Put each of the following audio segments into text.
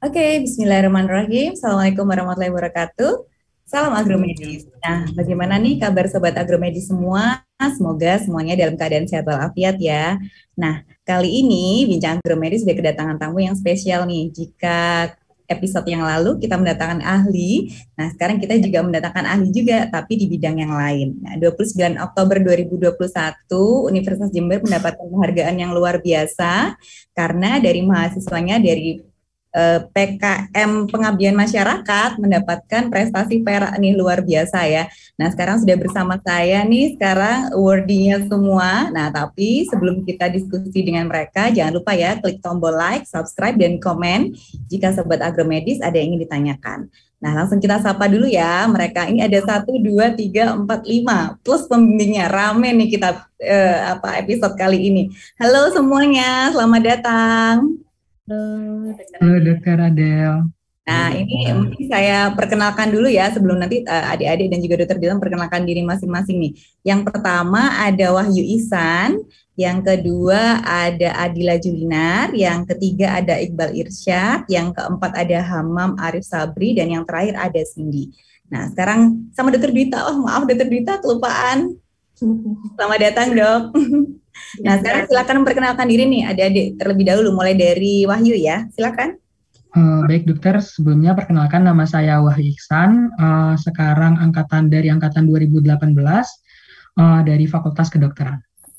Oke, Bismillahirrahmanirrahim. Assalamualaikum warahmatullahi wabarakatuh. Salam agromedis. Nah, bagaimana nih kabar sobat agromedis semua? Semoga semuanya dalam keadaan sehat walafiat ya. Nah, kali ini Bincang Agromedis sudah kedatangan tamu yang spesial nih. Jika episode yang lalu kita mendatangkan ahli, nah sekarang kita juga mendatangkan ahli juga, tapi di bidang yang lain. Nah, 29 Oktober 2021, Universitas Jember mendapatkan penghargaan yang luar biasa karena dari mahasiswanya dari PKM Pengabdian Masyarakat mendapatkan prestasi perak nih luar biasa ya. Nah sekarang sudah bersama saya nih sekarang awardee-nya semua. Nah tapi sebelum kita diskusi dengan mereka jangan lupa ya klik tombol like, subscribe dan komen jika Sobat Agromedis ada yang ingin ditanyakan. Nah langsung kita sapa dulu ya mereka ini ada 1, 2, 3, 4, 5 plus pembimbingnya rame nih kita episode kali ini. Halo semuanya, selamat datang. Halo Dokter Adel. Nah, ini mungkin saya perkenalkan dulu ya sebelum nanti adik-adik dan juga dokter bilang perkenalkan diri masing-masing nih. Yang pertama ada Wahyu Ihsan, yang kedua ada Adila Julinar, yang ketiga ada Iqbal Irsyad, yang keempat ada Hamam Arif Sabri, dan yang terakhir ada Cindy. Nah, sekarang sama dokter Dita. Oh, maaf dokter Dita, kelupaan. Selamat datang, Dok. Nah, sekarang silakan memperkenalkan diri nih adik-adik terlebih dahulu mulai dari Wahyu ya. Silakan. Baik dokter, sebelumnya perkenalkan nama saya Wahyu Iksan, sekarang angkatan 2018 dari Fakultas Kedokteran.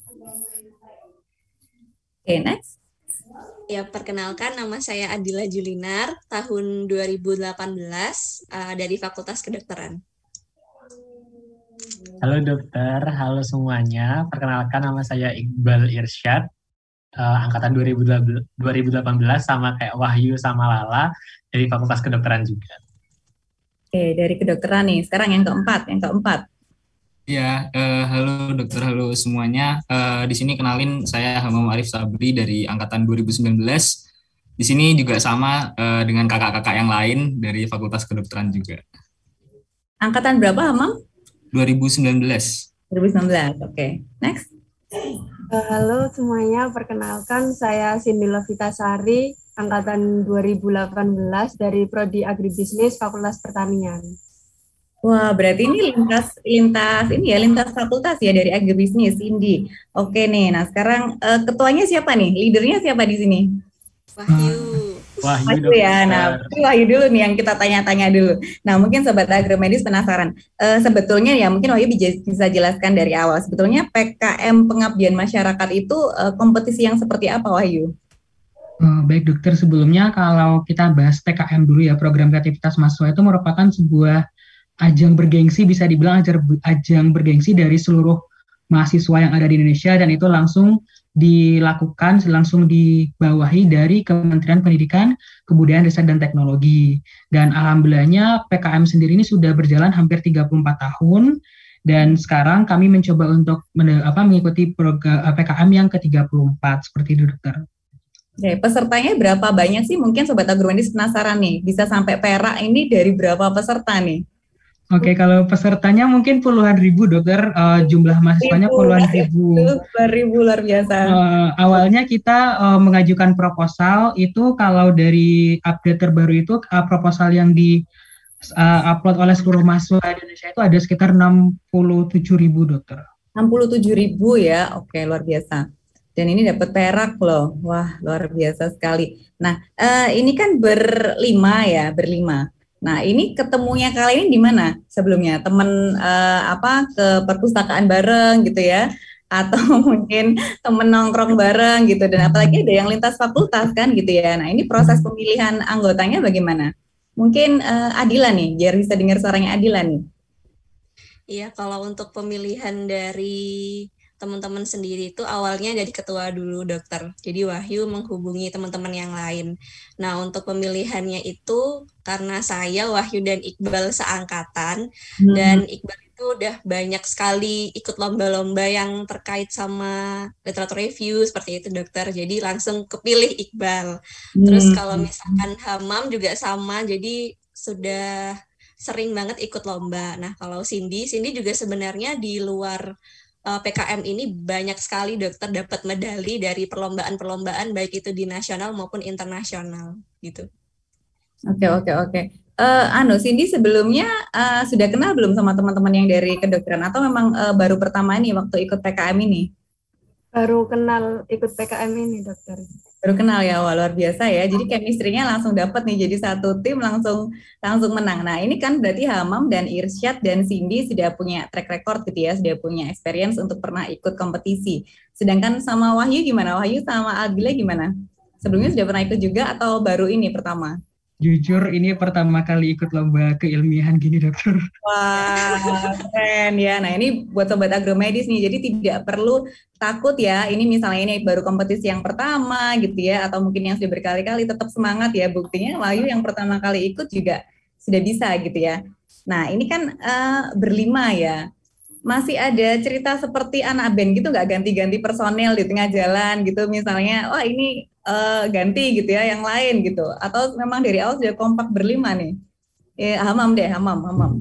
Oke, next. Ya, perkenalkan nama saya Adila Julinar, tahun 2018 dari Fakultas Kedokteran. Halo dokter, halo semuanya. Perkenalkan nama saya Iqbal Irsyad, angkatan 2018 sama kayak Wahyu sama Lala dari Fakultas Kedokteran juga. Oke, dari kedokteran nih. Sekarang yang keempat. Ya, halo dokter, halo semuanya. Di sini kenalin saya Hamam Arif Sabri dari angkatan 2019. Di sini juga sama dengan kakak-kakak yang lain dari Fakultas Kedokteran juga. Angkatan berapa, Hamam? 2019. 2019, oke. Next. Halo semuanya, perkenalkan saya Cindy Lovitasari, angkatan 2018 dari Prodi Agribisnis Fakultas Pertanian. Wah, berarti ini lintas fakultas ya dari agribisnis, Cindy. Oke nih, nah sekarang ketuanya siapa nih? Leadernya siapa di sini? Wahyu. Wahyu ya, nah Wahyu dulu nih yang kita tanya-tanya dulu. Nah mungkin Sobat Agromedis penasaran, sebetulnya ya mungkin Wahyu bisa jelaskan dari awal, sebetulnya PKM Pengabdian Masyarakat itu kompetisi yang seperti apa Wahyu? Baik dokter, sebelumnya kalau kita bahas PKM dulu ya, program kreativitas mahasiswa itu merupakan sebuah ajang bergengsi, bisa dibilang ajang bergengsi dari seluruh mahasiswa yang ada di Indonesia, dan itu langsung dibawahi dari Kementerian Pendidikan, Kebudayaan, Riset, dan Teknologi. Dan alhamdulillahnya PKM sendiri ini sudah berjalan hampir 34 tahun, dan sekarang kami mencoba untuk mengikuti PKM yang ke-34, seperti itu dokter. Oke, pesertanya berapa banyak sih? Mungkin Sobat Agromedis penasaran nih, bisa sampai perak ini dari berapa peserta nih? Oke, kalau pesertanya mungkin puluhan ribu dokter, jumlah mahasiswanya puluhan ribu. Puluhan ribu, luar biasa. Awalnya kita mengajukan proposal itu, kalau dari update terbaru itu proposal yang di upload oleh seluruh mahasiswa Indonesia itu ada sekitar 67.000 dokter. 67.000 ya, oke luar biasa. Dan ini dapat perak loh, wah luar biasa sekali. Nah, ini kan berlima. Nah, ini ketemunya kali ini di mana sebelumnya? Temen ke perpustakaan bareng gitu ya? Atau mungkin temen nongkrong bareng gitu, dan apalagi ada yang lintas fakultas kan gitu ya. Nah, ini proses pemilihan anggotanya bagaimana? Mungkin Adila nih, biar bisa dengar suaranya Adila nih. Iya, kalau untuk pemilihan dari teman-teman sendiri itu awalnya dari ketua dulu dokter. Jadi Wahyu menghubungi teman-teman yang lain. Nah, untuk pemilihannya itu karena saya, Wahyu, dan Iqbal seangkatan, dan Iqbal itu udah banyak sekali ikut lomba-lomba yang terkait sama literatur review, seperti itu dokter. Jadi langsung kepilih Iqbal. Terus kalau misalkan Hamam juga sama, jadi sudah sering banget ikut lomba. Nah, kalau Cindy juga sebenarnya di luar PKM ini banyak sekali dokter dapat medali dari perlombaan-perlombaan baik itu di nasional maupun internasional gitu. Oke, oke, oke. Cindy sebelumnya sudah kenal belum sama teman-teman yang dari kedokteran atau memang baru pertama ini waktu ikut PKM ini? Baru kenal ikut PKM ini, dokter. Baru kenal ya, wah luar biasa ya. Jadi chemistry-nya langsung dapat nih, jadi satu tim langsung langsung menang. Nah ini kan berarti Hamam dan Irsyad dan Cindy sudah punya track record gitu ya, sudah punya experience untuk pernah ikut kompetisi. Sedangkan sama Wahyu gimana? Wahyu sama Agila gimana? Sebelumnya sudah pernah ikut juga atau baru ini pertama? Jujur ini pertama kali ikut lomba keilmiahan gini dokter. Wah, keren ya. Nah, ini buat sobat agromedis nih. Jadi tidak perlu takut ya. Ini misalnya ini baru kompetisi yang pertama gitu ya, atau mungkin yang sudah berkali-kali, tetap semangat ya. Buktinya Wahyu yang pertama kali ikut juga sudah bisa gitu ya. Nah, ini kan berlima ya. Masih ada cerita seperti anak band gitu nggak, ganti-ganti personel di tengah jalan gitu misalnya, wah ini ganti gitu ya yang lain gitu, atau memang dari awal sudah kompak berlima nih? Ya, Hamam deh, Hamam.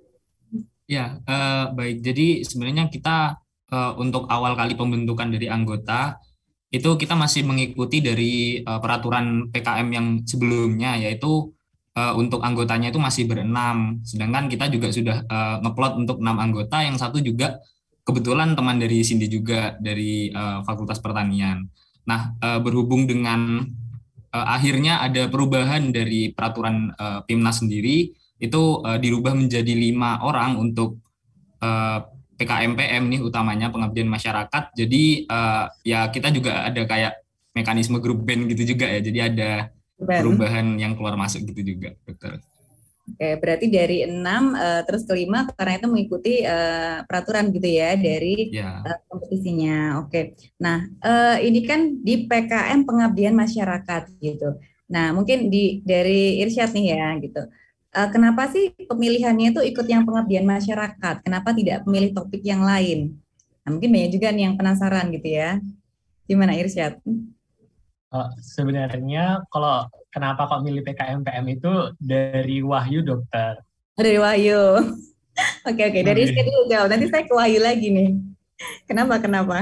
Ya, baik. Jadi sebenarnya kita untuk awal kali pembentukan dari anggota itu kita masih mengikuti dari peraturan PKM yang sebelumnya, yaitu untuk anggotanya itu masih berenam. Sedangkan kita juga sudah ngeplot untuk 6 anggota, yang satu juga kebetulan teman dari Cindy juga dari Fakultas Pertanian. Nah, berhubung dengan akhirnya ada perubahan dari peraturan PIMNAS sendiri, itu dirubah menjadi 5 orang untuk PKMPM nih, utamanya pengabdian masyarakat. Jadi ya kita juga ada kayak mekanisme grup band gitu juga ya. Jadi ada perubahan yang keluar masuk gitu juga, dokter. Oke, berarti dari 6 terus ke 5 karena itu mengikuti peraturan gitu ya dari kompetisinya. Oke. Nah, ini kan di PKM pengabdian masyarakat gitu. Nah, mungkin dari Irsyad nih ya gitu. Kenapa sih pemilihannya itu ikut yang pengabdian masyarakat? Kenapa tidak memilih topik yang lain? Nah, mungkin banyak juga nih yang penasaran gitu ya. Gimana Irsyad? Sebenarnya kalau kenapa kok milih PKMPM itu dari Wahyu, dokter. Dari Wahyu. Oke, dari Irsyad dulu jawab. Nanti saya ke Wahyu lagi nih. Kenapa?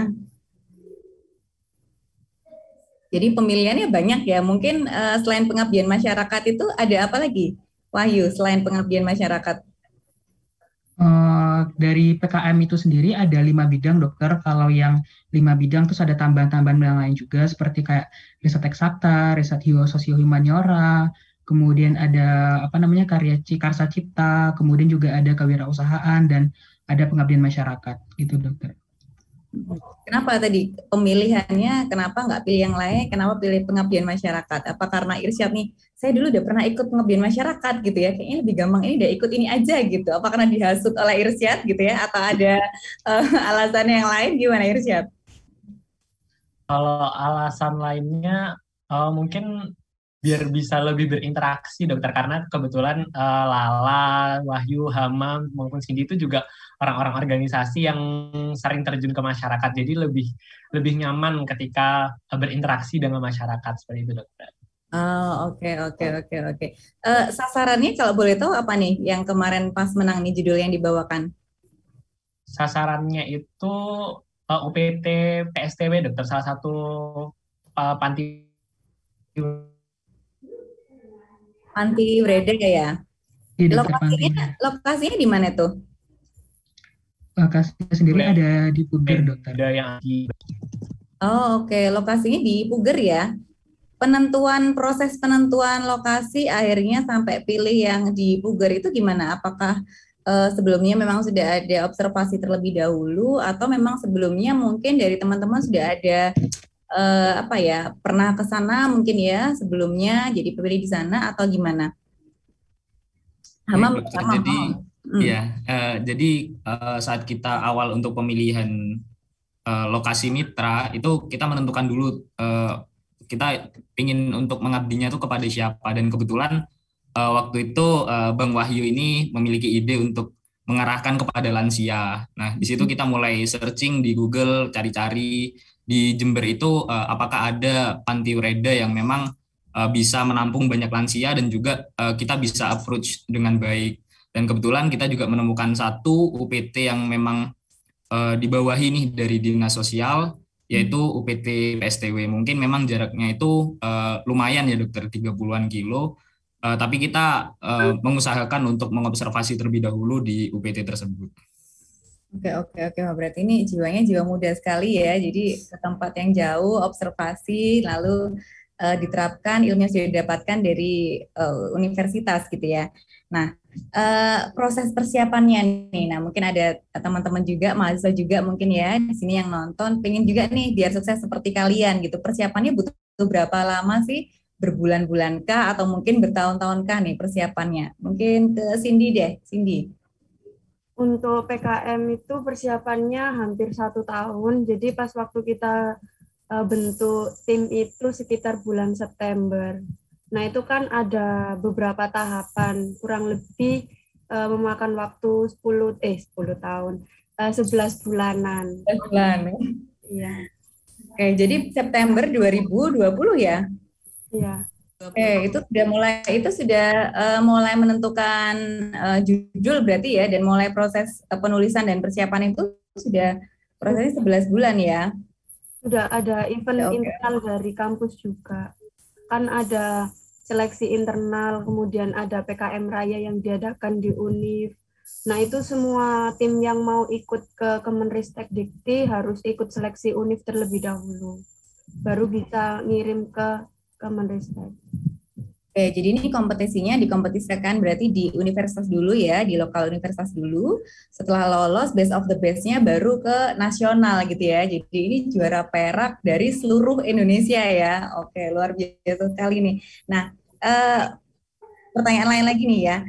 Jadi pemilihannya banyak ya. Mungkin selain pengabdian masyarakat itu ada apa lagi, Wahyu, selain pengabdian masyarakat? Dari PKM itu sendiri ada 5 bidang dokter. Kalau yang 5 bidang terus ada tambahan-tambahan yang lain juga seperti kayak riset eksakta, riset sosio-humaniora, kemudian ada karya karsa cipta, kemudian juga ada kewirausahaan dan ada pengabdian masyarakat gitu dokter. Kenapa tadi pemilihannya, kenapa nggak pilih yang lain, kenapa pilih pengabdian masyarakat? Apa karena Irsyad nih, saya dulu udah pernah ikut pengabdian masyarakat gitu ya, kayaknya lebih gampang ini udah ikut ini aja gitu. Apa karena dihasut oleh Irsyad gitu ya, atau ada alasan yang lain, gimana Irsyad? Kalau alasan lainnya mungkin biar bisa lebih berinteraksi dokter, karena kebetulan Lala, Wahyu, Hamam maupun Cindy itu juga orang-orang organisasi yang sering terjun ke masyarakat, jadi lebih nyaman ketika berinteraksi dengan masyarakat seperti itu dokter. Oh, oke. Sasarannya kalau boleh tahu apa nih yang kemarin pas menang nih judul yang dibawakan? Sasarannya itu UPT PSTW dokter, salah satu panti Brede ya. Lokasinya di mana tuh? Lokasinya sendiri ada di Puger dokter. Oh, oke. Lokasinya di Puger ya. Proses penentuan lokasi akhirnya sampai pilih yang di Puger itu gimana? Apakah sebelumnya memang sudah ada observasi terlebih dahulu, atau memang sebelumnya mungkin dari teman-teman sudah ada pernah ke sana mungkin ya sebelumnya jadi pilih di sana, atau gimana? Hamam, jadi saat kita awal untuk pemilihan lokasi mitra itu kita menentukan dulu kita ingin untuk mengabdinya itu kepada siapa, dan kebetulan waktu itu Bang Wahyu ini memiliki ide untuk mengarahkan kepada lansia. Nah, di situ kita mulai searching di Google, cari-cari di Jember itu apakah ada panti Ureda yang memang bisa menampung banyak lansia dan juga kita bisa approach dengan baik. Dan kebetulan kita juga menemukan satu UPT yang memang dibawahi nih dari Dinas Sosial, yaitu UPT PSTW. Mungkin memang jaraknya itu lumayan ya dokter, 30-an kilo. Tapi kita mengusahakan untuk mengobservasi terlebih dahulu di UPT tersebut. Oke, oke, oke. Wah, berarti ini jiwanya jiwa muda sekali ya. Jadi ke tempat yang jauh, observasi, lalu diterapkan ilmu yang sudah didapatkan dari universitas gitu ya. Nah, proses persiapannya nih. Nah, mungkin ada teman-teman juga, mahasiswa juga mungkin ya di sini yang nonton, pengen juga nih biar sukses seperti kalian gitu. Persiapannya butuh berapa lama sih? Berbulan-bulan kah atau mungkin bertahun-tahun kah nih persiapannya? Mungkin ke Cindy deh, Cindy. Untuk PKM itu persiapannya hampir 1 tahun. Jadi pas waktu kita bentuk tim itu sekitar bulan September. Nah itu kan ada beberapa tahapan, kurang lebih memakan waktu 10 tahun, 11 bulanan. 11 bulan. Iya. Oke, jadi September 2020 ya? Iya. Itu sudah mulai menentukan judul berarti ya, dan mulai proses penulisan dan persiapan itu sudah prosesnya 11 bulan ya. Sudah ada event Oke. internal dari kampus juga. Kan ada seleksi internal, kemudian ada PKM Raya yang diadakan di UNIF. Nah, itu semua tim yang mau ikut ke Kemenristek Dikti harus ikut seleksi UNIF terlebih dahulu. Baru bisa ngirim ke Kemenristek. Oke, jadi ini kompetisinya dikompetisikan berarti di universitas dulu ya, di lokal universitas dulu. Setelah lolos best of the best-nya baru ke nasional gitu ya. Jadi ini juara perak dari seluruh Indonesia ya. Oke, luar biasa sekali nih. Nah, pertanyaan lain lagi nih ya.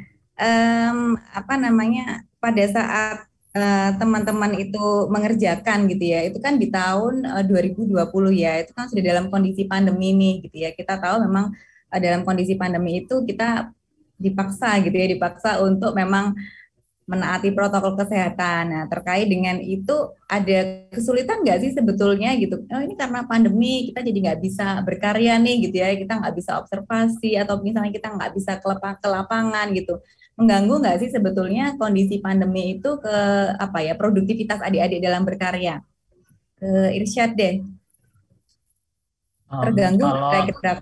Pada saat teman-teman itu mengerjakan gitu ya, itu kan di tahun 2020 ya, itu kan sudah dalam kondisi pandemi nih gitu ya. Kita tahu memang dalam kondisi pandemi itu kita dipaksa untuk memang menaati protokol kesehatan. Nah, terkait dengan itu ada kesulitan nggak sih sebetulnya gitu? Oh, ini karena pandemi kita jadi nggak bisa berkarya nih gitu ya, kita nggak bisa observasi atau misalnya kita nggak bisa ke lapangan gitu. Mengganggu nggak sih sebetulnya kondisi pandemi itu ke produktivitas adik-adik dalam berkarya? Ke Irsyad deh. Terganggu nggak kira-kira?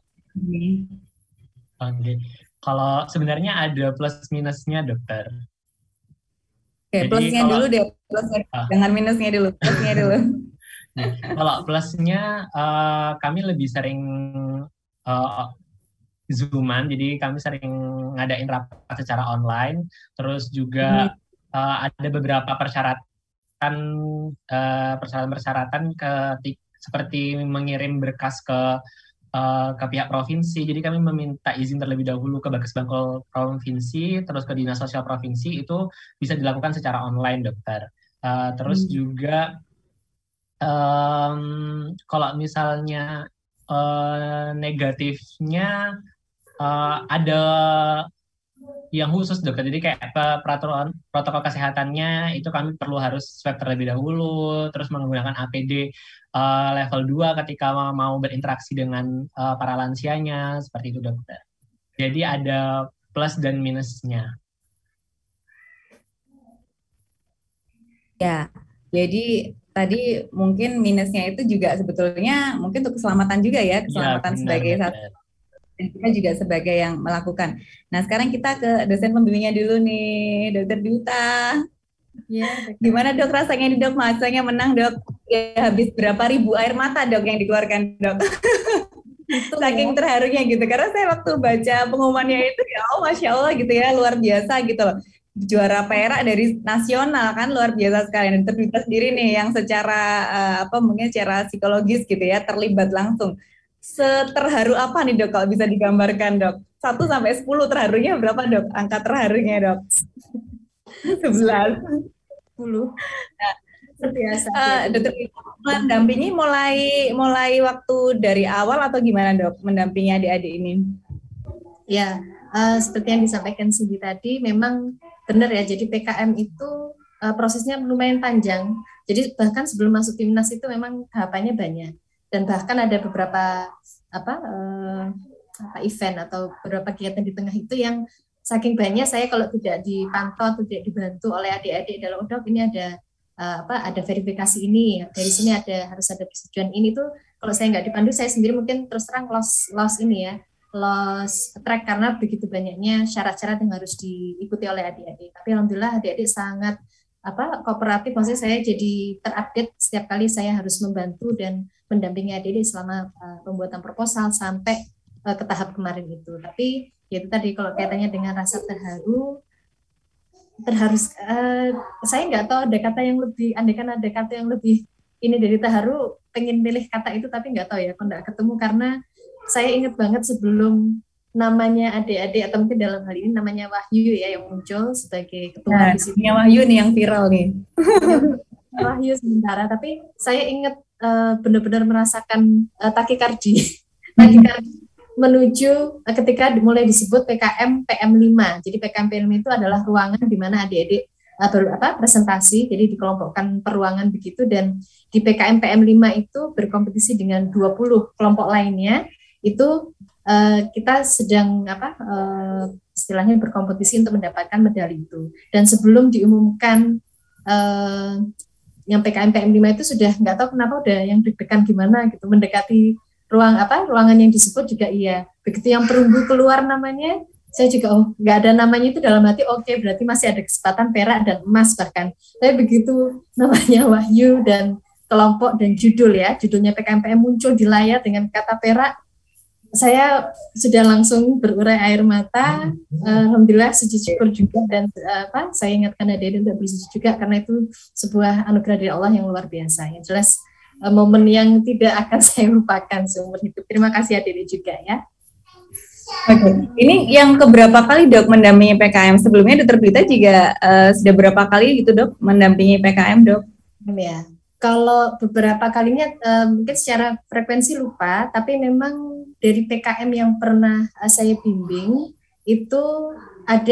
Kalau sebenarnya ada plus minusnya, dokter. Oke, plusnya dulu deh, jangan minusnya dulu, plusnya dulu. Nah, kalau plusnya kami lebih sering Zooman, jadi kami sering ngadain rapat secara online, terus juga ada beberapa persyaratan seperti mengirim berkas ke pihak provinsi. Jadi kami meminta izin terlebih dahulu ke Bakesbangkol provinsi, terus ke Dinas Sosial provinsi, itu bisa dilakukan secara online, dokter. Terus juga kalau misalnya negatifnya ada yang khusus, dokter. Jadi kayak peraturan protokol kesehatannya itu kami perlu harus swab terlebih dahulu, terus menggunakan APD level 2 ketika mau berinteraksi dengan para lansianya, seperti itu, dokter. Jadi ada plus dan minusnya. Ya, jadi tadi mungkin minusnya itu juga sebetulnya mungkin untuk keselamatan juga ya, keselamatan benar, sebagai satu, dan kita juga sebagai yang melakukan. Nah, sekarang kita ke dosen pembimbingnya dulu nih, Dokter Duta. Ya, gimana dok rasanya nih dok, masanya menang dok? Ya, habis berapa ribu air mata dok yang dikeluarkan dok? Saking terharunya gitu, karena saya waktu baca pengumumannya itu ya Masya Allah gitu ya, luar biasa gitu loh. Juara perak dari nasional kan, luar biasa sekali. Dan Terduta sendiri nih yang secara mungkin secara psikologis gitu ya terlibat langsung. Seterharu apa nih dok kalau bisa digambarkan dok? 1 sampai 10 terharunya berapa dok? Angka terharunya dok? 11. 10. Nah, dokter mendampingi mulai waktu dari awal atau gimana dok mendampingi adik-adik ini? Ya, seperti yang disampaikan Cindy tadi, memang benar ya. Jadi PKM itu prosesnya lumayan panjang. Jadi bahkan sebelum masuk timnas itu memang tahapannya banyak. Dan bahkan ada beberapa event atau beberapa kegiatan di tengah itu yang saking banyak saya kalau tidak dipantau atau tidak dibantu oleh adik-adik dalam dok ini ada ada verifikasi ini, dari sini harus ada persetujuan ini tuh, kalau saya nggak dipandu saya sendiri mungkin terus terang loss ini ya. lost track karena begitu banyaknya syarat-syarat yang harus diikuti oleh adik-adik. Tapi alhamdulillah adik-adik sangat kooperatif, maksudnya saya jadi terupdate setiap kali saya harus membantu dan mendampingi adik-adik selama pembuatan proposal sampai ke tahap kemarin itu. Tapi ya itu tadi kalau kaitannya dengan rasa terharu saya nggak tahu ada kata yang lebih, andaikan ada kata yang lebih ini dari terharu, pengen milih kata itu tapi nggak tahu ya kalau nggak ketemu, karena saya ingat banget sebelum namanya adik-adik atau mungkin dalam hal ini namanya Wahyu ya yang muncul sebagai ketua di sini. Wahyu nih yang viral nih. Wahyu sementara, tapi saya ingat benar-benar merasakan takikardi menuju ketika mulai disebut PKM PM5. Jadi PKM PM5 itu adalah ruangan di mana adik-adik presentasi, jadi dikelompokkan per ruangan begitu, dan di PKM PM5 itu berkompetisi dengan 20 kelompok lainnya. Itu kita sedang istilahnya berkompetisi untuk mendapatkan medali itu. Dan sebelum diumumkan yang PKM PM5 itu sudah nggak tahu kenapa udah yang deg-degan gimana gitu, mendekati ruangan yang disebut juga iya. Begitu yang perunggu keluar namanya, saya juga nggak ada namanya itu dalam hati oke, berarti masih ada kesempatan perak dan emas bahkan. Tapi begitu namanya Wahyu dan kelompok dan judulnya PKMPM muncul di layar dengan kata perak, saya sudah langsung berurai air mata. Alhamdulillah sujud syukur juga, dan saya ingatkan adik-adik untuk bersujud juga karena itu sebuah anugerah dari Allah yang luar biasa. Yang jelas momen yang tidak akan saya lupakan seumur hidup. Terima kasih adik-adik juga ya. Oke, ini yang keberapa kali Dok mendampingi PKM? Sebelumnya Dr. Blita juga sudah berapa kali gitu Dok mendampingi PKM Dok? Ya, kalau beberapa kalinya mungkin secara frekuensi lupa, tapi memang dari PKM yang pernah saya bimbing itu ada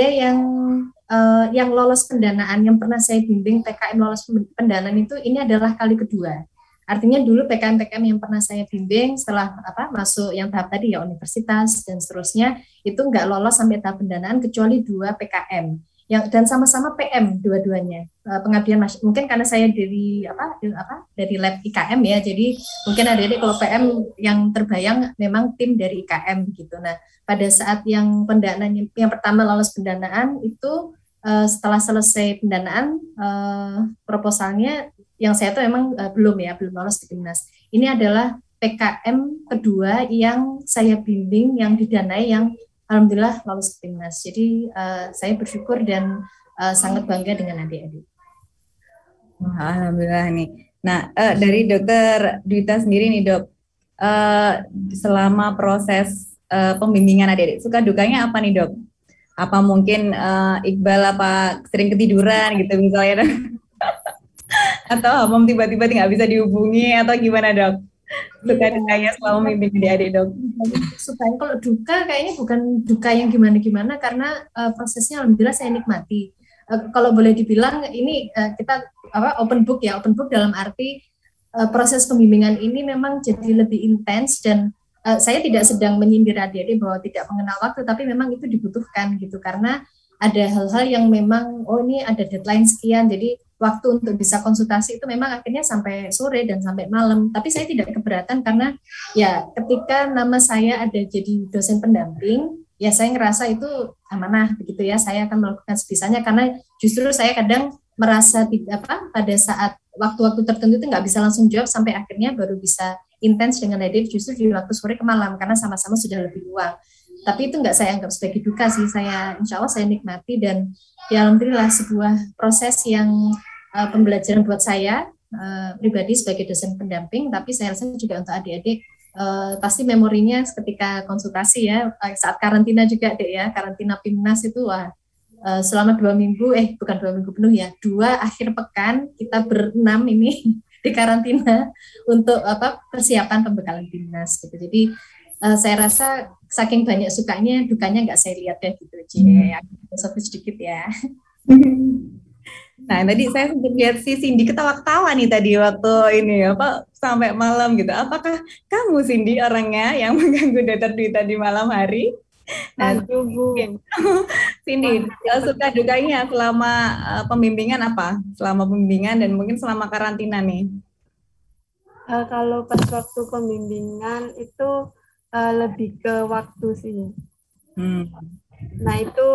yang lolos pendanaan, yang pernah saya bimbing PKM lolos pendanaan itu ini adalah kali kedua. Artinya dulu PKM-PKM yang pernah saya bimbing setelah masuk yang tahap tadi ya universitas dan seterusnya itu nggak lolos sampai tahap pendanaan kecuali 2 PKM dan sama-sama PM dua-duanya, pengabdian mungkin karena saya dari dari lab IKM ya, jadi mungkin adik-adik kalau PM yang terbayang memang tim dari IKM gitu. Nah pada saat yang pendanaan yang pertama lolos pendanaan itu setelah selesai pendanaan proposalnya yang saya tuh memang belum lolos di Timnas. Ini adalah PKM kedua yang saya bimbing, yang didanai, yang alhamdulillah lolos ke Timnas. Jadi saya bersyukur dan sangat bangga dengan adik-adik. Alhamdulillah nih. Nah, dari Dokter Dwita sendiri nih Dok, selama proses pembimbingan adik-adik, suka dukanya apa nih Dok? Apa mungkin Iqbal sering ketiduran gitu misalnya Dok? Atau Hamam tiba-tiba nggak bisa dihubungi atau gimana Dok? Suka dukanya selama membimbing adik-adik Dok? Supaya kalau duka kayaknya bukan duka yang gimana-gimana karena prosesnya alhamdulillah saya nikmati. Kalau boleh dibilang ini kita open book dalam arti proses pembimbingan ini memang jadi lebih intens dan saya tidak sedang menyindir adik-adik bahwa tidak mengenal waktu, tapi memang itu dibutuhkan gitu karena ada hal-hal yang memang ini ada deadline sekian, jadi waktu untuk bisa konsultasi itu memang akhirnya sampai sore dan sampai malam. Tapi saya tidak keberatan karena ya ketika nama saya ada jadi dosen pendamping, ya saya ngerasa itu amanah begitu ya. Saya akan melakukan sebisanya karena justru saya kadang merasa pada saat waktu-waktu tertentu itu nggak bisa langsung jawab sampai akhirnya baru bisa intens dengan adik justru di waktu sore ke malam karena sama-sama sudah lebih luang. Tapi itu nggak saya anggap sebagai duka sih, insya Allah saya nikmati dan ya alhamdulillah sebuah proses yang pembelajaran buat saya pribadi sebagai dosen pendamping, tapi saya rasa juga untuk adik-adik pasti memorinya ketika konsultasi ya, saat karantina juga Dek ya, karantina Pimnas itu selama 2 minggu, bukan 2 minggu penuh ya, 2 akhir pekan kita berenam ini di karantina untuk persiapan pembekalan Pimnas gitu. Jadi saya rasa saking banyak sukanya, dukanya nggak saya lihat ya gitu. Ya, sedikit ya. Nah, tadi saya sempat lihat si Cindy ketawa-ketawa nih tadi waktu ini sampai malam gitu. Apakah kamu Cindy orangnya yang mengganggu Dr. Dwita di malam hari? Nah, Cindy, suka dukanya selama pembimbingan apa? Selama pembimbingan dan mungkin selama karantina nih. Kalau pas waktu pembimbingan itu lebih ke waktu sih. Hmm. Nah itu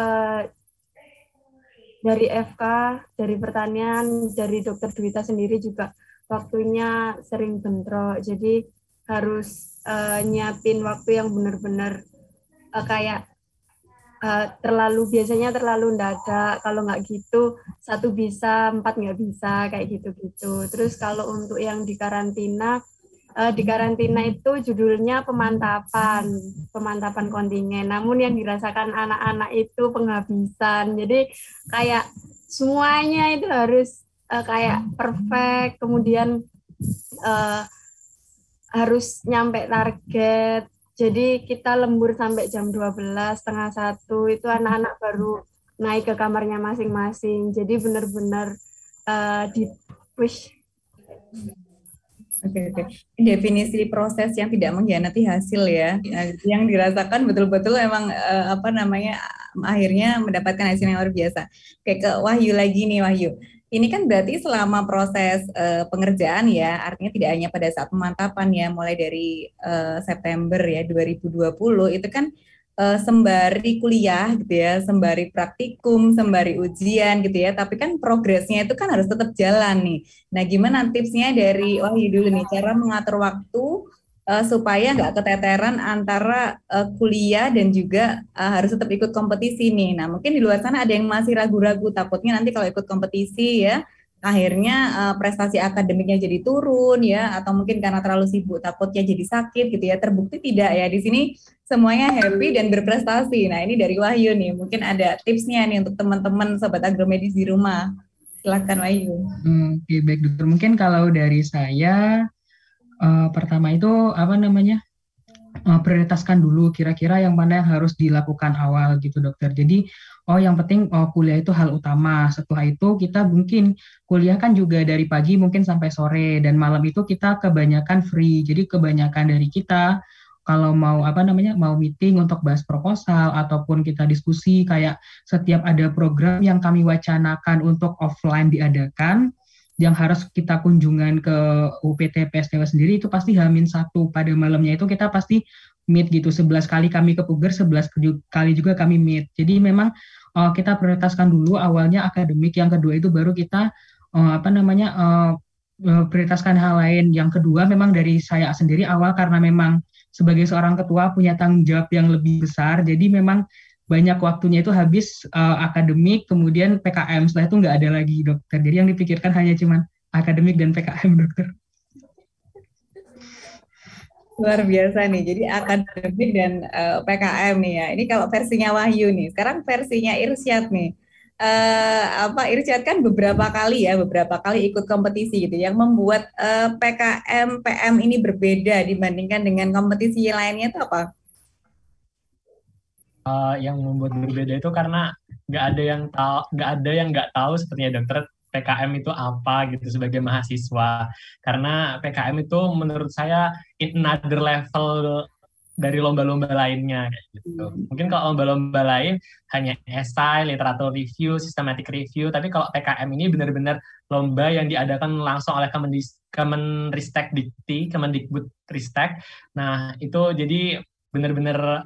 dari FK, dari pertanian, dari Dokter Dwita sendiri juga waktunya sering bentrok. Jadi harus nyiapin waktu yang benar-benar kayak biasanya terlalu mendadak. Kalau nggak gitu, satu bisa, empat nggak bisa, kayak gitu-gitu. Terus kalau untuk yang di karantina itu judulnya pemantapan kontingen. Namun yang dirasakan anak-anak itu penghabisan. Jadi kayak semuanya itu harus kayak perfect, kemudian harus nyampe target. Jadi kita lembur sampai jam 12, setengah 1, itu anak-anak baru naik ke kamarnya masing-masing. Jadi benar-benar di push. Oke. Definisi proses yang tidak mengkhianati hasil ya. Nah, yang dirasakan betul-betul emang akhirnya mendapatkan hasil yang luar biasa. Kayak ke Wahyu lagi nih, Wahyu. Ini kan berarti selama proses pengerjaan ya, artinya tidak hanya pada saat pemantapan ya, mulai dari September ya 2020 itu kan sembari kuliah gitu ya, sembari praktikum, sembari ujian gitu ya, tapi kan progresnya itu kan harus tetap jalan nih. Nah, gimana tipsnya dari Wahyu dulu nih, cara mengatur waktu supaya nggak keteteran antara kuliah dan juga harus tetap ikut kompetisi nih. Nah, mungkin di luar sana ada yang masih ragu-ragu, takutnya nanti kalau ikut kompetisi ya, akhirnya prestasi akademiknya jadi turun ya, atau mungkin karena terlalu sibuk takutnya jadi sakit gitu ya. Terbukti tidak ya, di sini semuanya happy dan berprestasi. Nah, ini dari Wahyu nih, mungkin ada tipsnya nih untuk teman-teman sobat agromedis di rumah. Silakan Wahyu. Oke, baik dokter. Mungkin kalau dari saya pertama itu prioritaskan dulu kira-kira yang mana yang harus dilakukan awal gitu dokter. Jadi yang penting kuliah itu hal utama. Setelah itu kita mungkin kuliah kan juga dari pagi mungkin sampai sore dan malam itu kita kebanyakan free. Jadi kebanyakan dari kita kalau mau mau meeting untuk bahas proposal ataupun kita diskusi kayak setiap ada program yang kami wacanakan untuk offline diadakan yang harus kita kunjungan ke UPT PSDW sendiri itu pasti H-1 pada malamnya itu kita pasti meet gitu 11 kali kami ke Puger 11 kali juga kami meet. Jadi memang kita prioritaskan dulu awalnya akademik, yang kedua itu baru kita prioritaskan hal lain. Yang kedua memang dari saya sendiri awal karena memang sebagai seorang ketua punya tanggung jawab yang lebih besar, jadi memang banyak waktunya itu habis akademik, kemudian PKM, setelah itu nggak ada lagi dokter. Jadi yang dipikirkan hanya cuma akademik dan PKM dokter. Luar biasa nih, jadi akademik dan PKM nih ya. Ini kalau versinya Wahyu nih, sekarang versinya Irsyad nih. Irsyad kan beberapa kali ikut kompetisi gitu, yang membuat PKM PM ini berbeda dibandingkan dengan kompetisi lainnya itu apa? Yang membuat berbeda itu karena nggak ada yang nggak tahu sepertinya dokter PKM itu apa gitu sebagai mahasiswa, karena PKM itu menurut saya in another level dari lomba-lomba lainnya kayak gitu. Mungkin kalau lomba-lomba lain hanya esai, literatur review, systematic review, tapi kalau PKM ini benar-benar lomba yang diadakan langsung oleh Kemenristek Dikti, Kemendikbud Ristek. Nah, itu jadi benar-benar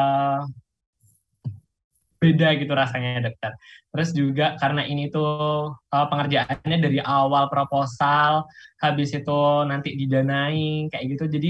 beda gitu rasanya dokter. Terus juga karena ini tuh pengerjaannya dari awal proposal, habis itu nanti didanai kayak gitu. Jadi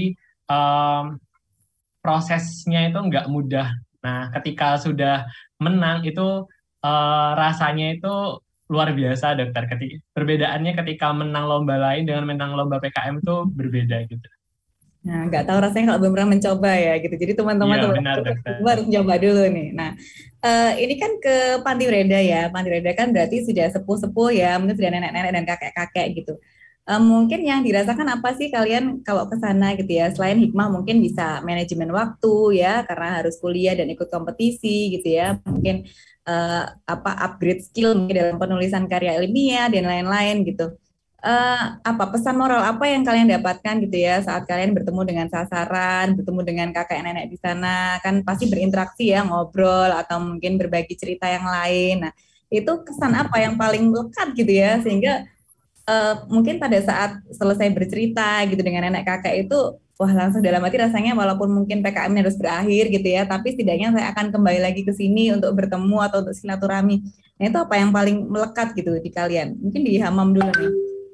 prosesnya itu nggak mudah. Nah, ketika sudah menang itu rasanya itu luar biasa dokter. Perbedaannya ketika menang lomba lain dengan menang lomba PKM itu berbeda gitu. Nah, nggak tahu rasanya kalau belum pernah mencoba ya gitu. Jadi teman-teman harus mencoba dulu nih. Nah, ini kan ke Panti Reda ya. Panti Reda kan berarti sudah sepuh-sepuh ya, mungkin sudah nenek-nenek dan kakek-kakek gitu. Mungkin yang dirasakan apa sih kalian kalau ke sana gitu ya? Selain hikmah mungkin bisa manajemen waktu ya, karena harus kuliah dan ikut kompetisi gitu ya. Mungkin upgrade skill mungkin dalam penulisan karya ilmiah dan lain-lain gitu. Pesan moral apa yang kalian dapatkan gitu ya saat kalian bertemu dengan sasaran, bertemu dengan kakek nenek di sana, kan pasti berinteraksi ya, ngobrol atau mungkin berbagi cerita yang lain. Nah, itu kesan apa yang paling lekat gitu ya, sehingga mungkin pada saat selesai bercerita gitu dengan nenek kakek itu wah langsung dalam hati rasanya walaupun mungkin PKM-nya harus berakhir gitu ya, tapi setidaknya saya akan kembali lagi ke sini untuk bertemu atau untuk silaturahmi. Nah itu apa yang paling melekat gitu di kalian? Mungkin di Hamam dulu nih.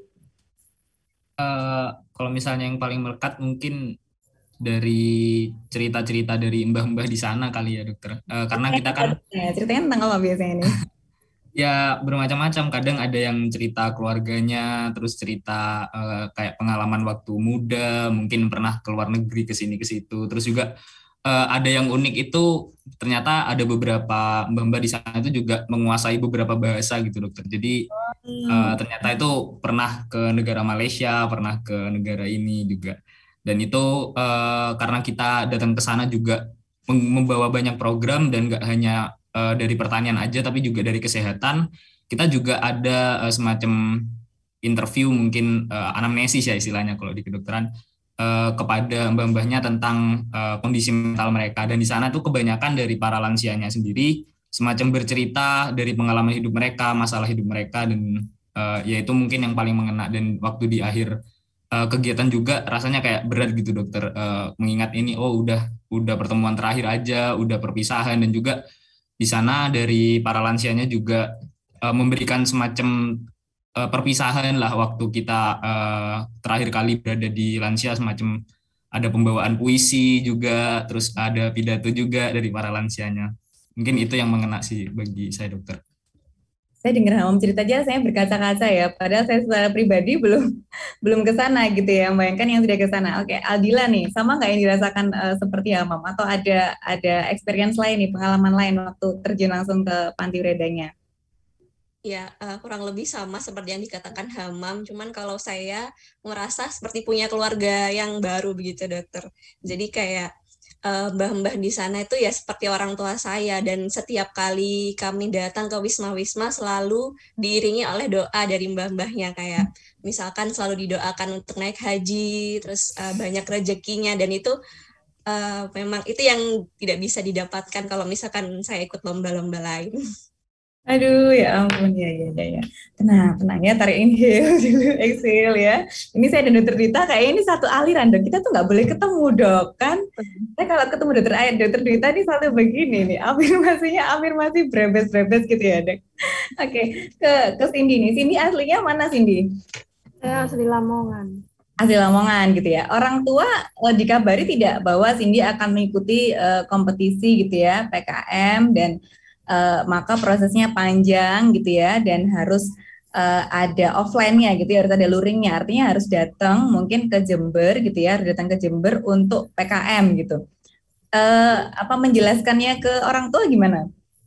Kalau misalnya yang paling melekat mungkin dari cerita-cerita dari mbah-mbah di sana kali ya dokter. Karena kita kan Ceritanya tentang apa biasanya nih? ya bermacam-macam. Kadang ada yang cerita keluarganya, terus cerita kayak pengalaman waktu muda, mungkin pernah ke luar negeri ke sini ke situ. Terus juga ada yang unik itu ternyata ada beberapa mbah-mbah di sana itu juga menguasai beberapa bahasa gitu dokter. Jadi ternyata itu pernah ke negara Malaysia, pernah ke negara ini juga. Dan itu karena kita datang ke sana juga membawa banyak program dan nggak hanya dari pertanian aja, tapi juga dari kesehatan. Kita juga ada semacam interview mungkin anamnesis ya istilahnya kalau di kedokteran kepada mbah-mbahnya tentang kondisi mental mereka. Dan di sana tuh kebanyakan dari para lansianya sendiri semacam bercerita dari pengalaman hidup mereka, masalah hidup mereka, dan ya itu mungkin yang paling mengena. Dan waktu di akhir kegiatan juga rasanya kayak berat gitu dokter, mengingat ini udah pertemuan terakhir aja, udah perpisahan. Dan juga di sana dari para lansianya juga memberikan semacam perpisahan lah waktu kita terakhir kali berada di lansia, semacam ada pembawaan puisi juga, terus ada pidato juga dari para lansianya. Mungkin itu yang mengena sih bagi saya dokter. Saya dengar Hamam cerita aja saya berkaca-kaca ya, padahal saya secara pribadi belum ke sana gitu ya, bayangkan yang sudah ke sana. Oke, Aldila nih, sama nggak yang dirasakan seperti Hamam atau ada experience lain nih, pengalaman lain waktu terjun langsung ke panti Redanya? Ya, kurang lebih sama seperti yang dikatakan Hamam, cuman kalau saya merasa seperti punya keluarga yang baru begitu dokter. Jadi kayak mbah-mbah di sana itu ya seperti orang tua saya, dan setiap kali kami datang ke wisma-wisma selalu diiringi oleh doa dari mbah-mbahnya, kayak misalkan selalu didoakan untuk naik haji, terus banyak rezekinya, dan itu memang itu yang tidak bisa didapatkan kalau misalkan saya ikut lomba-lomba lain. Aduh, ya ampun, ya. Tenang ya, tarik inhale dulu, exhale ya. Ini saya dan Dokter Dita kayak ini satu aliran dok. Kita tuh nggak boleh ketemu dok, kan? Saya kalau ketemu Dokter Dita ini selalu begini nih, afirmasi brebes gitu ya dok. Oke, ke Cindy nih. Cindy aslinya mana Cindy? Saya asli Lamongan. Asli Lamongan gitu ya. Orang tua dikabari tidak bahwa Cindy akan mengikuti kompetisi gitu ya, PKM, dan maka prosesnya panjang gitu ya, dan harus ada offline-nya gitu ya, harus ada luringnya, artinya harus datang mungkin ke Jember gitu ya, harus datang ke Jember untuk PKM gitu. Apa menjelaskannya ke orang tua gimana?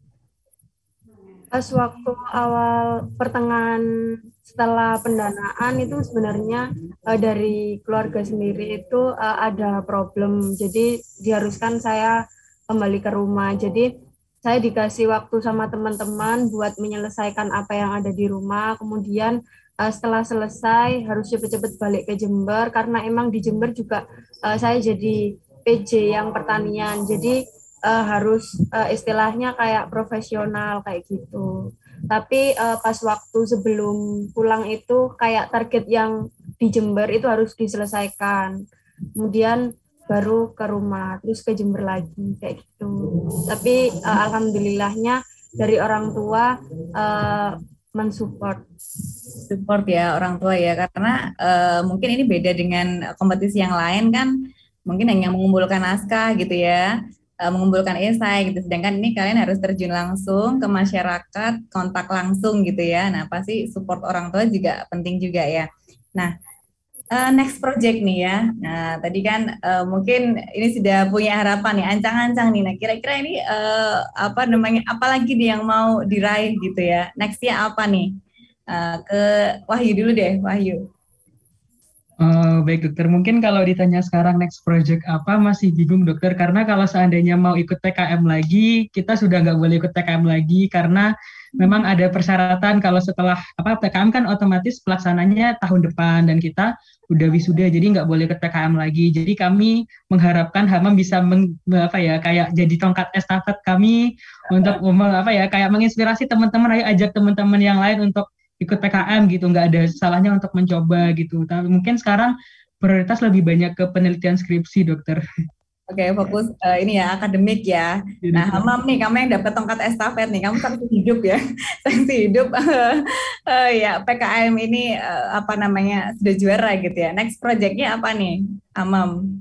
Pas waktu awal pertengahan setelah pendanaan itu sebenarnya dari keluarga sendiri itu ada problem, jadi diharuskan saya kembali ke rumah. Jadi saya dikasih waktu sama teman-teman buat menyelesaikan apa yang ada di rumah. Kemudian setelah selesai harus cepet-cepet balik ke Jember, karena emang di Jember juga saya jadi PJ yang pertanian. Jadi harus istilahnya kayak profesional kayak gitu. Tapi pas waktu sebelum pulang itu kayak target yang di Jember itu harus diselesaikan. Kemudian baru ke rumah, terus ke Jember lagi kayak gitu. Tapi alhamdulillahnya dari orang tua mensupport. Support ya orang tua ya, karena mungkin ini beda dengan kompetisi yang lain kan, mungkin hanya mengumpulkan naskah gitu ya, mengumpulkan esai gitu. Sedangkan ini kalian harus terjun langsung ke masyarakat, kontak langsung gitu ya. Nah pasti support orang tua juga penting juga ya. Nah next project nih ya. Nah, tadi kan mungkin ini sudah punya harapan nih, ancang-ancang nih. Nah, kira-kira ini apa namanya? Apalagi nih yang mau diraih gitu ya. Next-nya apa nih? Ke Wahyu dulu deh, Wahyu. Baik dokter, mungkin kalau ditanya sekarang next project apa masih bingung dokter, karena kalau seandainya mau ikut PKM lagi, kita sudah nggak boleh ikut PKM lagi karena memang ada persyaratan. Kalau setelah PKM kan otomatis pelaksananya tahun depan dan kita udah wisuda, jadi nggak boleh ikut PKM lagi. Jadi kami mengharapkan Hamam bisa kayak jadi tongkat estafet kami untuk kayak menginspirasi teman-teman, ayo ajak teman-teman yang lain untuk ikut PKM gitu, nggak ada salahnya untuk mencoba gitu. Tapi mungkin sekarang prioritas lebih banyak ke penelitian skripsi, dokter. Oke, fokus ini ya akademik ya. Nah, Hamam nih, kamu yang dapat tongkat estafet nih, kamu saksi hidup ya, saksi hidup. Ya PKM ini apa namanya sudah juara gitu ya. Next projectnya apa nih, Hamam?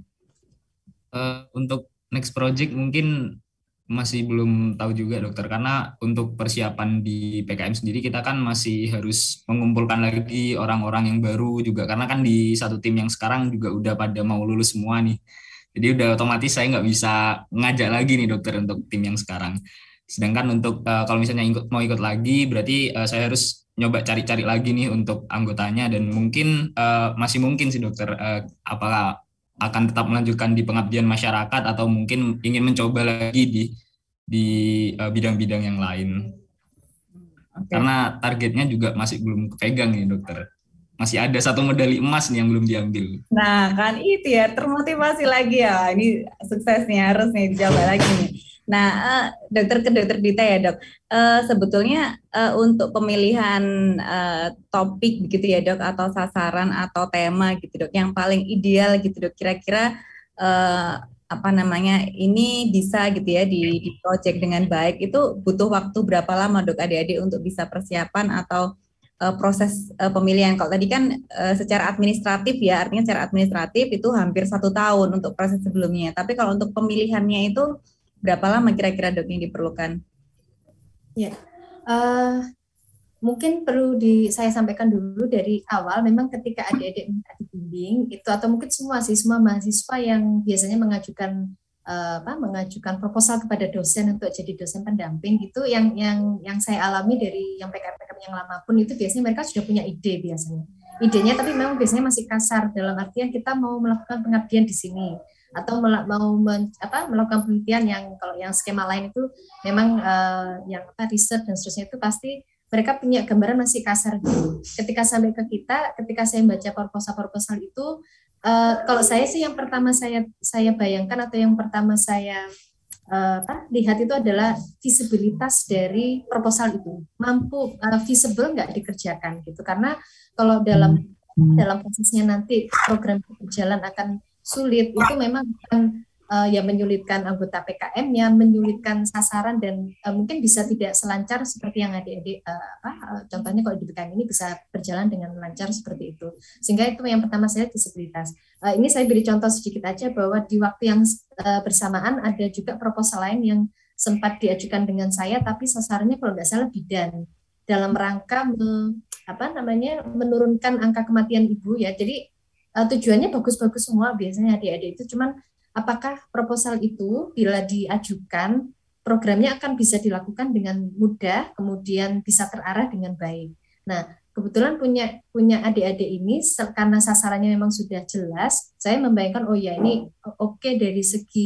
Untuk next project mungkin masih belum tahu juga dokter, karena untuk persiapan di PKM sendiri kita kan masih harus mengumpulkan lagi orang-orang yang baru juga, karena kan di satu tim yang sekarang juga udah pada mau lulus semua nih, jadi udah otomatis saya nggak bisa ngajak lagi nih dokter untuk tim yang sekarang. Sedangkan untuk kalau misalnya mau ikut lagi berarti saya harus nyoba cari-cari lagi nih untuk anggotanya, dan mungkin masih mungkin sih dokter, apakah akan tetap melanjutkan di pengabdian masyarakat atau mungkin ingin mencoba lagi di bidang-bidang yang lain. Okay. Karena targetnya juga masih belum kepegang nih dokter. Masih ada 1 medali emas nih yang belum diambil. Nah kan itu ya, termotivasi lagi ya. Ini sukses nih, harus nih dicoba lagi nih. Nah, dokter Dita ya dok, sebetulnya untuk pemilihan topik begitu ya dok, atau sasaran atau tema gitu dok, yang paling ideal gitu dok, kira-kira apa namanya ini bisa gitu ya di project dengan baik, itu butuh waktu berapa lama dok adik-adik untuk bisa persiapan atau proses pemilihan? Kalau tadi kan secara administratif ya, artinya secara administratif itu hampir 1 tahun untuk proses sebelumnya, tapi kalau untuk pemilihannya itu berapa lama kira-kira dok yang diperlukan? Ya, mungkin perlu saya sampaikan dulu dari awal, memang ketika adik-adik minta dibimbing itu, atau mungkin semua mahasiswa yang biasanya mengajukan proposal kepada dosen untuk jadi dosen pendamping, itu yang saya alami dari yang PKM yang lama pun itu biasanya mereka sudah punya ide biasanya. Idenya tapi memang biasanya masih kasar, dalam artian kita mau melakukan pengabdian di sini, atau melakukan penelitian yang kalau yang skema lain itu memang yang riset dan seterusnya, itu pasti mereka punya gambaran masih kasar gitu. Ketika sampai ke kita, ketika saya baca proposal itu, kalau saya sih yang pertama saya bayangkan atau yang pertama saya lihat itu adalah visibilitas dari proposal itu, mampu visible nggak dikerjakan gitu. Karena kalau dalam prosesnya nanti program berjalan akan sulit, itu memang akan menyulitkan anggota PKM-nya, menyulitkan sasaran, dan mungkin bisa tidak selancar seperti yang adik-adik contohnya kalau di PKM ini bisa berjalan dengan lancar seperti itu. Sehingga itu yang pertama saya visibilitas. Ini saya beri contoh sedikit aja bahwa di waktu yang bersamaan ada juga proposal lain yang sempat diajukan dengan saya, tapi sasarannya kalau nggak salah bidan, dalam rangka menurunkan angka kematian ibu ya. Jadi tujuannya bagus-bagus semua biasanya adik-adik itu, cuman apakah proposal itu bila diajukan programnya akan bisa dilakukan dengan mudah, kemudian bisa terarah dengan baik. Nah, kebetulan punya adik-adik ini karena sasarannya memang sudah jelas, saya membayangkan oh ya ini oke, dari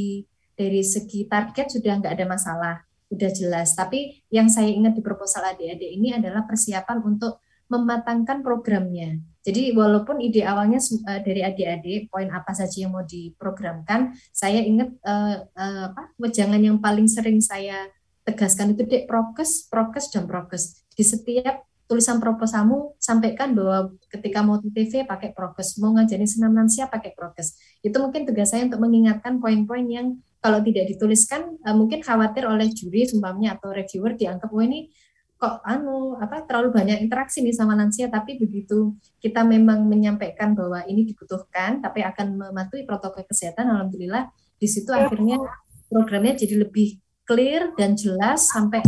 segi target sudah nggak ada masalah, sudah jelas. Tapi yang saya ingat di proposal adik-adik ini adalah persiapan untuk mematangkan programnya. Jadi walaupun ide awalnya dari adik-adik, poin apa saja yang mau diprogramkan, saya ingat wejangan yang paling sering saya tegaskan itu prokes, dan prokes. Di setiap tulisan proposalmu sampaikan bahwa ketika mau TV pakai prokes, mau ngajarin senam lansia pakai prokes. Itu mungkin tugas saya untuk mengingatkan poin-poin yang kalau tidak dituliskan mungkin khawatir oleh juri umpamanya atau reviewer dianggap oh ini kok terlalu banyak interaksi nih sama lansia, tapi begitu kita memang menyampaikan bahwa ini dibutuhkan tapi akan mematuhi protokol kesehatan, alhamdulillah di situ akhirnya programnya jadi lebih clear dan jelas sampai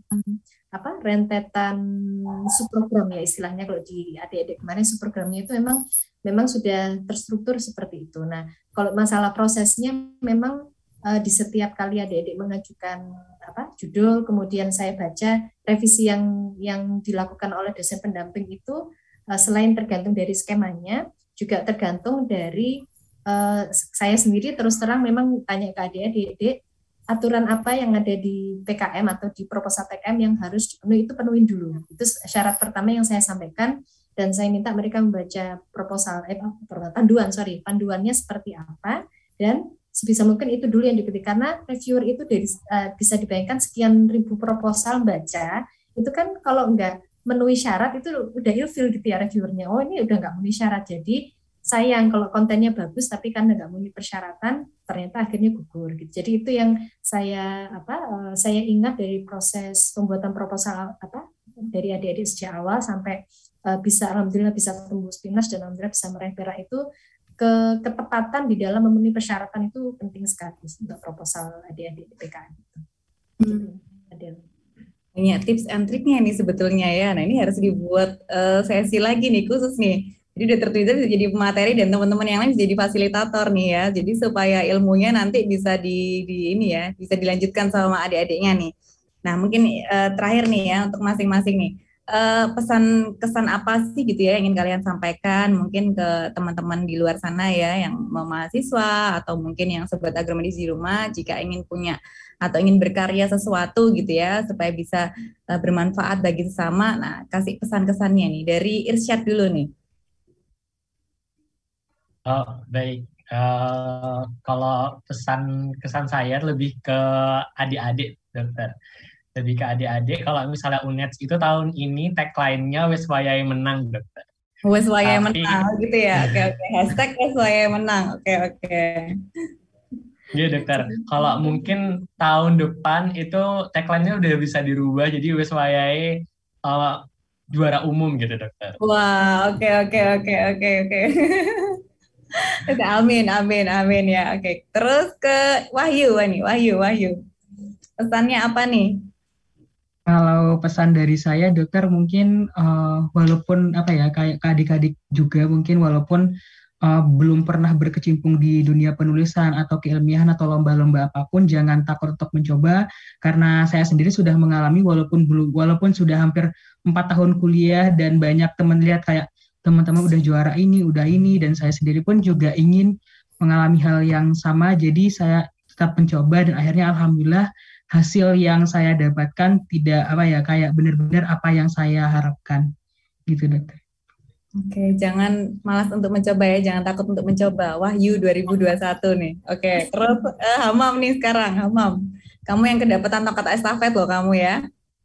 rentetan subprogram ya istilahnya. Kalau di adik-adik kemarin subprogramnya itu memang sudah terstruktur seperti itu. Nah, kalau masalah prosesnya memang di setiap kali adik-adik mengajukan judul, kemudian saya baca revisi yang dilakukan oleh dosen pendamping itu selain tergantung dari skemanya, juga tergantung dari saya sendiri. Terus terang memang tanya ke adik-adik aturan apa yang ada di PKM atau di proposal PKM yang harus dipenuhi, itu penuhin dulu. Itu syarat pertama yang saya sampaikan, dan saya minta mereka membaca panduannya seperti apa, dan sebisa mungkin itu dulu yang diketik, karena reviewer itu bisa dibayangkan sekian ribu proposal baca, itu kan kalau nggak memenuhi syarat itu udah ilfil gitu ya reviewernya, oh ini udah nggak memenuhi syarat, jadi sayang kalau kontennya bagus tapi karena nggak memenuhi persyaratan ternyata akhirnya gugur gitu. Jadi itu yang saya ingat dari proses pembuatan proposal dari adik-adik sejak awal sampai alhamdulillah bisa tembus PIMNAS dan alhamdulillah bisa meraih perak itu, ketepatan di dalam memenuhi persyaratan itu penting sekali untuk proposal adik-adik di PKM itu. Banyak tips and triknya nih sebetulnya ya. Nah ini harus dibuat sesi lagi nih khusus nih. Jadi Dr. Twiza bisa jadi pemateri dan teman-teman yang lain bisa jadi fasilitator nih ya. Jadi supaya ilmunya nanti bisa ini ya, bisa dilanjutkan sama adik-adiknya nih. Nah mungkin terakhir nih ya untuk masing-masing nih. Pesan kesan apa sih gitu ya yang ingin kalian sampaikan mungkin ke teman-teman di luar sana ya yang mau mahasiswa atau mungkin yang sobat agromedis di rumah jika ingin punya atau ingin berkarya sesuatu gitu ya supaya bisa bermanfaat bagi sesama. Nah, kasih pesan-kesannya nih dari Irsyad dulu nih. Oh, baik. Kalau kesan saya lebih ke adik-adik, dokter. Lebih ke adik-adik. Kalau misalnya UNEDS itu tahun ini tagline-nya wes wayai menang, dokter. Wes wayai menang gitu ya. Oke. Hashtag wes wayai menang. Oke. Iya dokter, kalau mungkin tahun depan itu tagline-nya udah bisa dirubah jadi wes wayai juara umum gitu dokter. Wah, oke. Amin ya. Oke. Terus ke Wahyu nih, Wahyu. Pesannya apa nih? Kalau pesan dari saya, dokter, mungkin walaupun kayak adik-adik juga mungkin walaupun belum pernah berkecimpung di dunia penulisan atau keilmiahan atau lomba-lomba apapun, jangan takut untuk mencoba karena saya sendiri sudah mengalami walaupun sudah hampir 4 tahun kuliah dan banyak teman lihat kayak teman-teman udah juara ini dan saya sendiri pun juga ingin mengalami hal yang sama, jadi saya tetap mencoba dan akhirnya alhamdulillah hasil yang saya dapatkan tidak kayak benar-benar apa yang saya harapkan gitu dokter. Oke, jangan malas untuk mencoba ya, jangan takut untuk mencoba. Wahyu 2021 nih. Oke, terus Hamam nih sekarang, Hamam. Kamu yang kedapatan tongkat estafet loh kamu ya.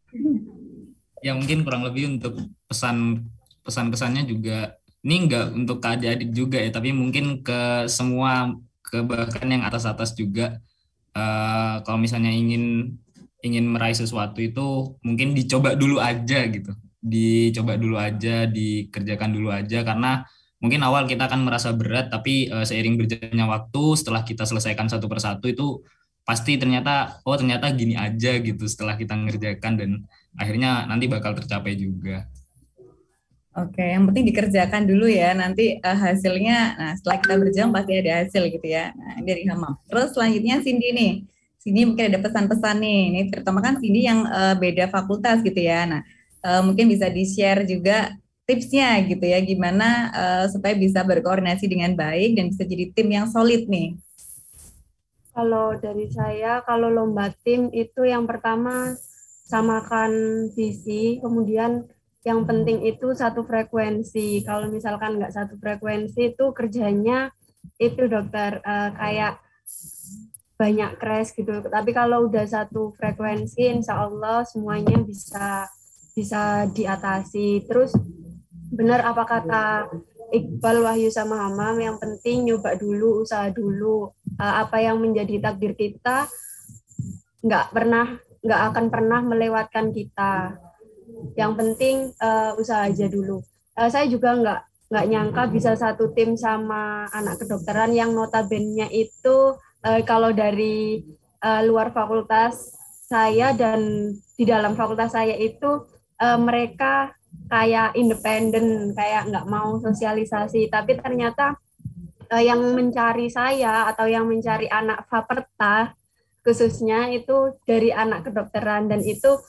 Ya mungkin kurang lebih untuk pesan-kesannya juga, ini enggak untuk ke adik-adik juga ya, tapi mungkin ke semua, ke bahkan yang atas-atas juga. Kalau misalnya ingin meraih sesuatu itu mungkin dicoba dulu aja gitu. Dicoba dulu aja, dikerjakan dulu aja karena mungkin awal kita akan merasa berat tapi seiring berjalannya waktu setelah kita selesaikan satu persatu itu pasti ternyata gini aja gitu setelah kita ngerjakan dan akhirnya nanti bakal tercapai juga. Oke, yang penting dikerjakan dulu ya, nanti hasilnya, nah setelah kita berjuang pasti ada hasil gitu ya. Nah, dari Hamam. Terus selanjutnya Cindy nih. Cindy mungkin ada pesan-pesan nih. Ini terutama kan Cindy yang beda fakultas gitu ya. Nah, mungkin bisa di-share juga tipsnya gitu ya, gimana supaya bisa berkoordinasi dengan baik dan bisa jadi tim yang solid nih. Kalau dari saya, kalau lomba tim itu yang pertama samakan visi, kemudian yang penting itu satu frekuensi. Kalau misalkan nggak satu frekuensi itu kerjanya itu dokter kayak banyak crash gitu. Tapi kalau udah satu frekuensi, insya Allah semuanya bisa diatasi. Terus benar apa kata Iqbal, Wahyu sama Hamam, yang penting nyoba dulu, usaha dulu. Apa yang menjadi takdir kita nggak akan pernah melewatkan kita. Yang penting usaha aja dulu. Saya juga nggak nyangka bisa satu tim sama anak kedokteran yang notabene itu kalau dari luar fakultas saya dan di dalam fakultas saya itu mereka kayak independen, kayak nggak mau sosialisasi. Tapi ternyata yang mencari saya atau yang mencari anak Faperta khususnya itu dari anak kedokteran, dan itu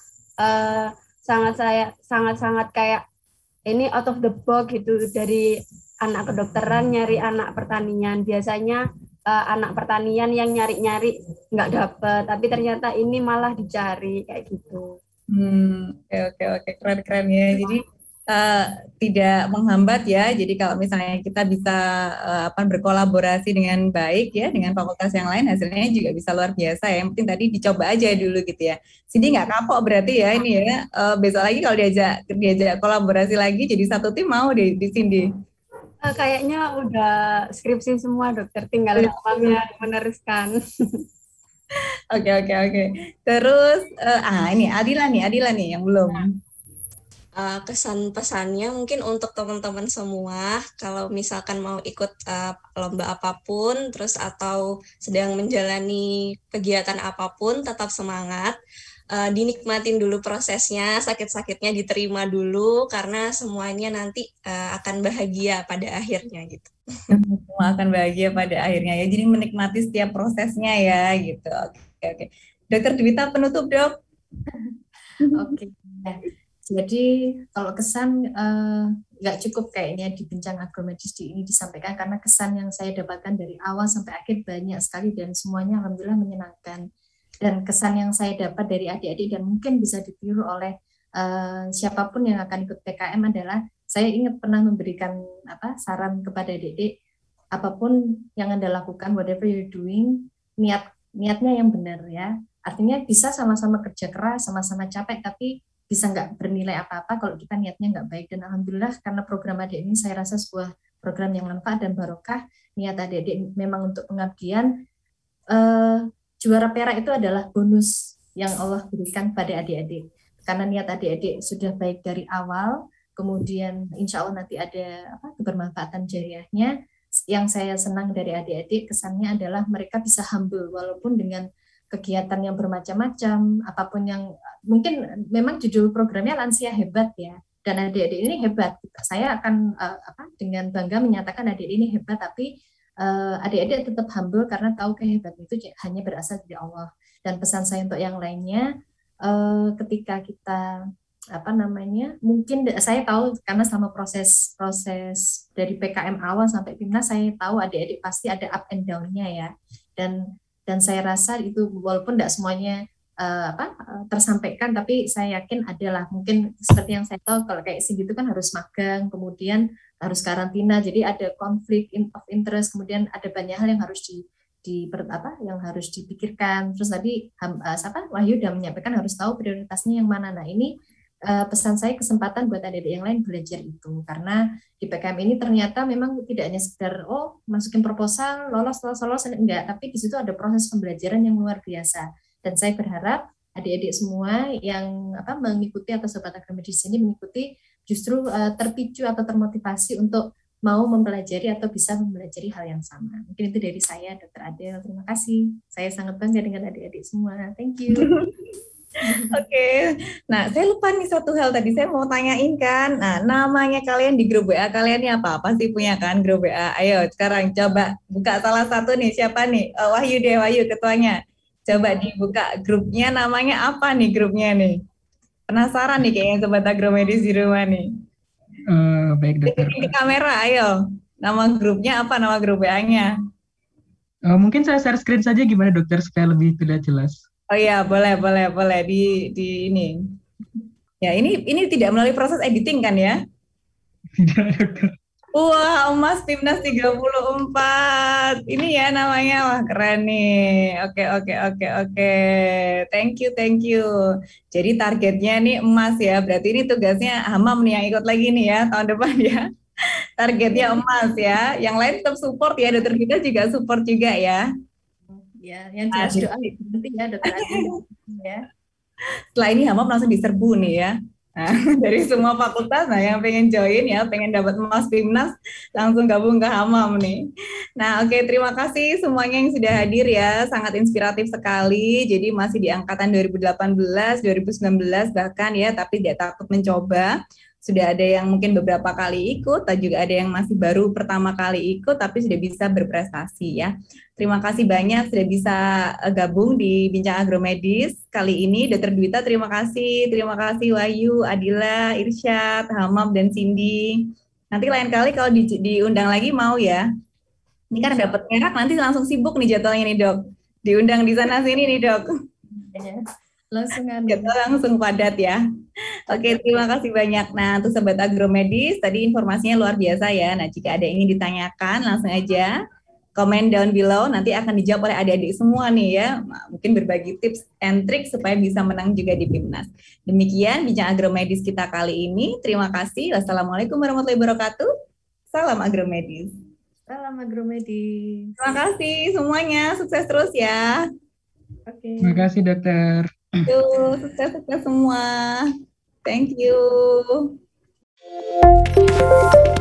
sangat kayak ini out of the box gitu, dari anak kedokteran nyari anak pertanian. Biasanya anak pertanian yang nyari-nyari nggak dapet, tapi ternyata ini malah dicari kayak gitu. Oke, keren ya. Jadi tidak menghambat ya. Jadi kalau misalnya kita bisa berkolaborasi dengan baik ya dengan fakultas yang lain, hasilnya juga bisa luar biasa ya. Yang penting tadi dicoba aja dulu gitu ya. Cindy nggak kapok berarti ya ini ya. Besok lagi kalau diajak kolaborasi lagi jadi satu tim mau di Cindy. Kayaknya udah skripsi semua dokter, tinggal hamamnya meneruskan. Oke. Terus, ini Adila nih yang belum. Kesan pesannya mungkin untuk teman-teman semua, kalau misalkan mau ikut lomba apapun, terus atau sedang menjalani kegiatan apapun, tetap semangat. Dinikmatin dulu prosesnya, sakit-sakitnya diterima dulu, karena semuanya nanti akan bahagia pada akhirnya gitu. Semua akan bahagia pada akhirnya ya. Jadi menikmati setiap prosesnya ya gitu. Oke. Dokter Dwita penutup dok. Oke. Jadi kalau kesan nggak cukup kayaknya di bincang agromedis ini disampaikan, karena kesan yang saya dapatkan dari awal sampai akhir banyak sekali dan semuanya alhamdulillah menyenangkan. Dan kesan yang saya dapat dari adik-adik dan mungkin bisa ditiru oleh siapapun yang akan ikut PKM adalah, saya ingat pernah memberikan saran kepada adik-adik, apapun yang Anda lakukan, whatever you're doing, niatnya yang benar ya. Artinya bisa sama-sama kerja keras, sama-sama capek, tapi bisa nggak bernilai apa-apa kalau kita niatnya nggak baik. Dan alhamdulillah karena program adik ini saya rasa sebuah program yang manfaat dan barokah. Niat adik-adik memang untuk pengabdian. Juara perak itu adalah bonus yang Allah berikan pada adik-adik. Karena niat adik-adik sudah baik dari awal, kemudian insya Allah nanti ada kebermanfaatan jariahnya. Yang saya senang dari adik-adik kesannya adalah mereka bisa humble walaupun dengan kegiatan yang bermacam-macam, apapun yang mungkin memang judul programnya lansia hebat ya, dan adik-adik ini hebat. Saya akan dengan bangga menyatakan adik ini hebat, tapi adik-adik tetap humble karena tahu kehebatan itu hanya berasal dari Allah. Dan pesan saya untuk yang lainnya, ketika kita mungkin saya tahu karena selama proses dari PKM awal sampai PIMNAS, saya tahu adik-adik pasti ada up and down-nya ya, dan saya rasa itu walaupun tidak semuanya tersampaikan, tapi saya yakin adalah mungkin seperti yang saya tahu kalau kayak Cindy itu kan harus magang, kemudian harus karantina, jadi ada konflik of interest, kemudian ada banyak hal yang harus yang harus dipikirkan. Terus tadi Wahyu sudah menyampaikan harus tahu prioritasnya yang mana. Nah ini pesan saya kesempatan buat adik-adik yang lain belajar itu, karena di PKM ini ternyata memang tidak hanya sekedar masukin proposal lolos enggak, tapi di situ ada proses pembelajaran yang luar biasa. Dan saya berharap adik-adik semua yang mengikuti atau sobat agromedis ini mengikuti justru terpicu atau termotivasi untuk mau mempelajari atau bisa mempelajari hal yang sama. Mungkin itu dari saya, Dr. Adel. Terima kasih. Saya sangat bangga dengan adik-adik semua. Thank you. Oke. Nah, saya lupa nih satu hal tadi saya mau tanyain kan. Nah, namanya kalian di grup WA kalian ini apa? Pasti punya kan grup WA. Ayo sekarang coba buka salah satu nih. Siapa nih? Wahyu ketuanya. Coba dibuka grupnya, namanya apa nih grupnya nih? Penasaran nih kayaknya sobat agromedis di rumah nih. Baik dokter. Di kamera, ayo. Nama grupnya apa? Nama grup WA-nya? Mungkin saya share screen saja gimana dokter supaya lebih jelas. Oh iya, boleh di ini. Ya, ini tidak melalui proses editing kan ya? Tidak, dokter. Wah, emas PIMNAS 34. Ini ya namanya, wah keren nih. Oke. Thank you. Jadi targetnya nih emas ya. Berarti ini tugasnya Hamam nih yang ikut lagi nih ya tahun depan ya. Targetnya emas ya. Yang lain tetap support ya. Dokter kita juga support juga ya. Ya, yang jelas doa nanti ya dokter ya. Setelah ini Hamam langsung diserbu nih ya. Nah, dari semua fakultas, yang pengen join ya, pengen dapat emas PIMNAS, langsung gabung ke Hamam nih. Nah, oke, terima kasih semuanya yang sudah hadir ya, sangat inspiratif sekali. Jadi masih di angkatan 2018, 2019 bahkan ya, tapi tidak takut mencoba. Sudah ada yang mungkin beberapa kali ikut, dan juga ada yang masih baru pertama kali ikut, tapi sudah bisa berprestasi ya. Terima kasih banyak sudah bisa gabung di Bincang Agromedis kali ini. Dr. Dwita, terima kasih Wahyu, Adila, Irsyad, Hamam, dan Cindy. Nanti lain kali kalau diundang lagi mau ya. Ini kan dapat perak, nanti langsung sibuk nih jadwalnya nih dok. Diundang di sana sini nih dok. Langsung padat ya. Oke, terima kasih banyak. Nah, untuk sobat agromedis, tadi informasinya luar biasa ya. Nah, jika ada yang ingin ditanyakan, langsung aja komen down below, nanti akan dijawab oleh adik-adik semua nih ya. Mungkin berbagi tips and trik supaya bisa menang juga di PIMNAS. Demikian Bincang Agromedis kita kali ini. Terima kasih. Wassalamualaikum warahmatullahi wabarakatuh. Salam agromedis. Salam agromedis. Terima kasih semuanya, sukses terus ya. Oke. Terima kasih dokter. Yuk, sukses-sukses semua. Thank you.